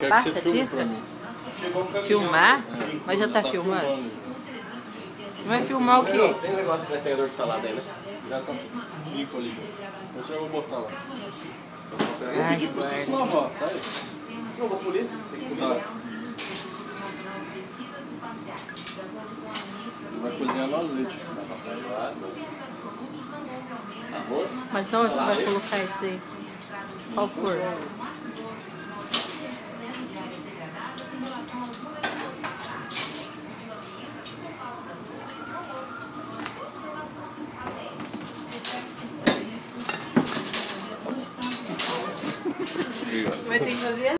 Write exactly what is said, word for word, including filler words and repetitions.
Basta disso? Filmar? É. Mas já tá, tá filmando? filmando? Vai filmar o quê? Não, tem um negócio de retenedor de salada aí, né? Já tá limpo ali. Eu só vou botar lá. Eu vou pedir pra você se lavar, tá? Não, vou polir. Tem que polir. Tá. Vai cozinhar no azeite. Arroz? Mas não, você vai colocar isso daí? Qual for? Vai ter que fazer